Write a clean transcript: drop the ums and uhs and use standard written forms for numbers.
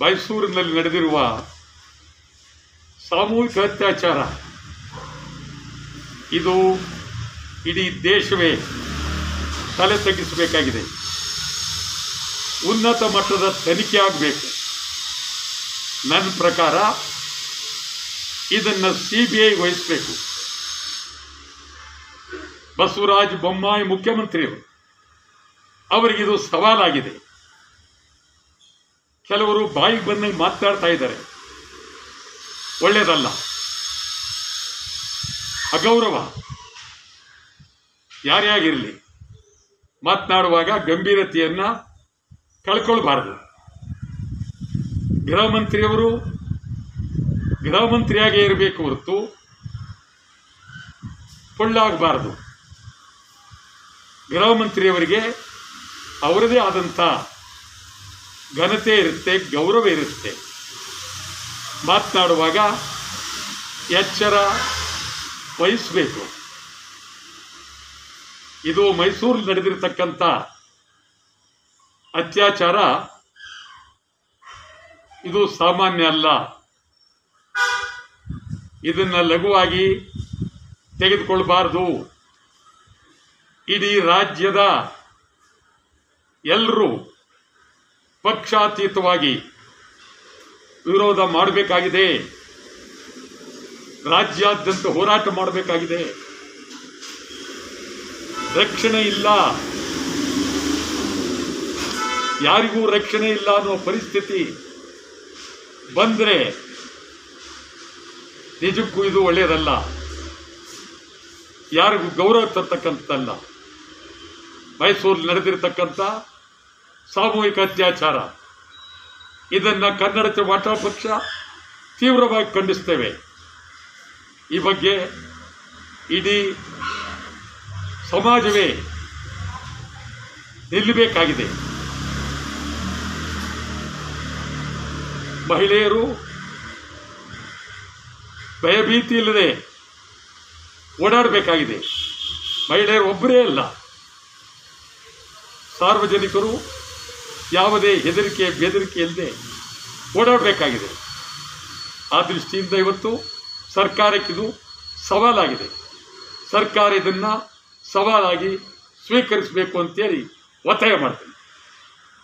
ಮೈಸೂರಿನಲ್ಲಿ ನಡೆದಿರುವ ಸಾಮೂಹಿಕ ಅತ್ಯಾಚಾರ ಇದು ಇಡೀ ದೇಶವೇ ತಲೆ ತಗ್ಗಿಸಬೇಕಾಗಿದೆ. ಉನ್ನತ ಮಟ್ಟದ ತನಿಖೆ ಆಗಬೇಕು. ನನ್ನ ಪ್ರಕಾರ ಇದನ್ನು CBI ವಹಿಸಬೇಕು. ಬಸವರಾಜ ಬೊಮ್ಮಾಯಿ ಮುಖ್ಯಮಂತ್ರಿಯವರು, ಅವರಿಗಿದು ಸವಾಲಾಗಿದೆ. ಕೆಲವರು ಬಾಯಿಗೆ ಬಂದಂಗೆ ಮಾತನಾಡ್ತಾ ಇದ್ದಾರೆ, ಒಳ್ಳೆಯದಲ್ಲ, ಅಗೌರವ. ಯಾರೇ ಆಗಿರಲಿ ಮಾತನಾಡುವಾಗ ಗಂಭೀರತೆಯನ್ನು ಕಳ್ಕೊಳ್ಬಾರದು. ಗೃಹ ಮಂತ್ರಿಯವರು ಗೃಹ ಮಂತ್ರಿಯಾಗೇ ಇರಬೇಕು ಹೊರತು ಪೊಳ್ಳಾಗಬಾರದು. ಗೃಹ ಮಂತ್ರಿಯವರಿಗೆ ಅವರದೇ ಆದಂಥ ಘನತೆ ಇರುತ್ತೆ, ಗೌರವ ಇರುತ್ತೆ. ಮಾತನಾಡುವಾಗ ಎಚ್ಚರ ವಹಿಸಬೇಕು. ಇದು ಮೈಸೂರಲ್ಲಿ ನಡೆದಿರತಕ್ಕಂಥ ಅತ್ಯಾಚಾರ ಇದು ಸಾಮಾನ್ಯ ಅಲ್ಲ. ಇದನ್ನು ಲಘುವಾಗಿ ತೆಗೆದುಕೊಳ್ಳಬಾರದು. ಇಡೀ ರಾಜ್ಯದ ಎಲ್ಲರೂ ಪಕ್ಷಾತೀತವಾಗಿ ವಿರೋಧ ಮಾಡಬೇಕಾಗಿದೆ. ರಾಜ್ಯಾದ್ಯಂತ ಹೋರಾಟ ಮಾಡಬೇಕಾಗಿದೆ. ರಕ್ಷಣೆ ಇಲ್ಲ, ಯಾರಿಗೂ ರಕ್ಷಣೆ ಇಲ್ಲ ಅನ್ನೋ ಪರಿಸ್ಥಿತಿ ಬಂದರೆ ನಿಜಕ್ಕೂ ಇದು ಒಳ್ಳೆಯದಲ್ಲ, ಯಾರಿಗೂ ಗೌರವ ತರ್ತಕ್ಕಂಥದ್ದಲ್ಲ. ಮೈಸೂರಲ್ಲಿ ನಡೆದಿರತಕ್ಕಂಥ ಸಾಮೂಹಿಕ ಅತ್ಯಾಚಾರ ಇದನ್ನು ಕನ್ನಡ ಚಳವಳಿ ಪಕ್ಷ ತೀವ್ರವಾಗಿ ಖಂಡಿಸ್ತೇವೆ. ಈ ಬಗ್ಗೆ ಇಡೀ ಸಮಾಜವೇ ನಿಲ್ಲಬೇಕಾಗಿದೆ. ಮಹಿಳೆಯರು ಭಯಭೀತಿ ಇಲ್ಲದೆ ಓಡಾಡಬೇಕಾಗಿದೆ. ಮಹಿಳೆಯರು ಒಬ್ಬರೇ ಅಲ್ಲ, ಸಾರ್ವಜನಿಕರು ಯಾವುದೇ ಹೆದರಿಕೆ ಬೆದರಿಕೆ ಇಲ್ಲದೆ ಓಡಾಡಬೇಕಾಗಿದೆ. ಆ ದೃಷ್ಟಿಯಿಂದ ಇವತ್ತು ಸರ್ಕಾರಕ್ಕಿದು ಸವಾಲಾಗಿದೆ. ಸರ್ಕಾರ ಇದನ್ನು ಸವಾಲಾಗಿ ಸ್ವೀಕರಿಸಬೇಕು ಅಂತೇಳಿ ಒತ್ತಾಯ ಮಾಡ್ತೇನೆ.